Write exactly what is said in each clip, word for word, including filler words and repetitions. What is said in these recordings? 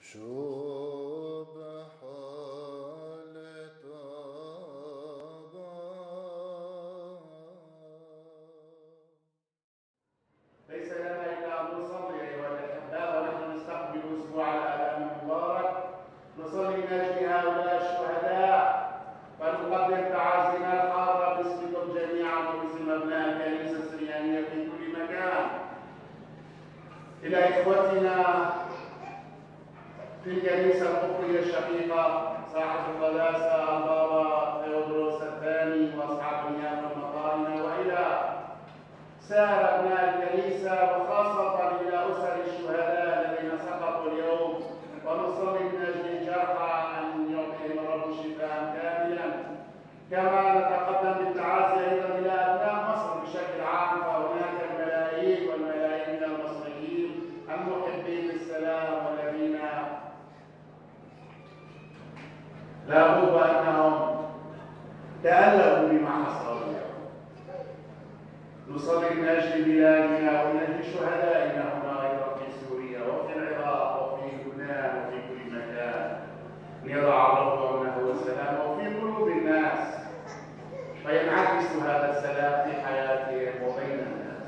شو بحال طابا. ليس لنا إلا أن نصلي أيها الأحباء، ونحن نستقبل أسبوع الآلام المبارك. نصلي من أجل هؤلاء الشهداء، ونقدم تعازينا الحارة باسمكم جميعا وباسم أبناء الكنيسة السريانية في كل مكان. إلى إخوتنا في الكنيسة القبطية الشقيقة صاحب القداسة البابا تيودروس الثاني وأصحاب نيافة المطارنة، وإلى سائر أبناء الكنيسة وخاصة إلى أسر الشهداء الذين سقطوا اليوم، ونصلي من أجل الجرحى أن يعطيهم الرب شفاء كاملا. كما نتقدم بالتعازي أيضا إلى أبناء مصر بشكل عام، فهناك الملايين والملايين من المصريين المحبين للسلام والذين لا بد أنهم تألموا بما حصل اليوم. نصلي من أجل بلادنا ومن أجل شهدائنا هنا أيضا في سوريا وفي العراق وفي لبنان وفي كل مكان، ليضع الرب أمنه والسلام وفي قلوب الناس، فينعكس هذا السلام في حياتهم وبين الناس،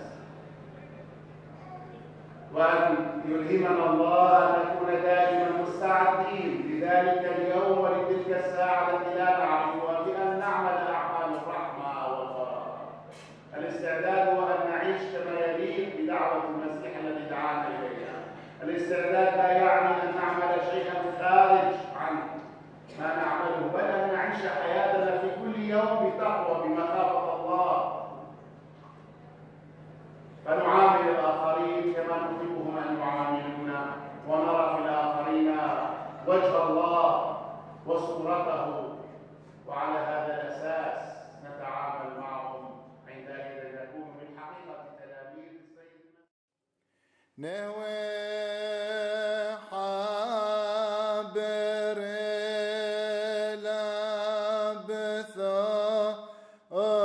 وأن يلهمنا الله أن نكون دائما مستعدين لذلك اليوم ولتلك الساعة التي لا نعرفها، بأن نعمل أعمال الرحمة والبراءة. الاستعداد هو أن نعيش كما يليق بدعوة المسيح الذي دعانا إليها. الاستعداد لا يعني أن نعمل شيئا خارج عن ما نعمله، بل أن نعيش حياتنا في كل يوم بتقوى بمخافة الله، فنعامل الآخرين كما نحبهم أن يعاملونا، ونرى في الآخرين وجه الله وصورته، وعلى هذا الأساس نتعامل معهم. عندئذ نكون بالحقيقة تلاميذ سيدنا. نوي حابر لابثا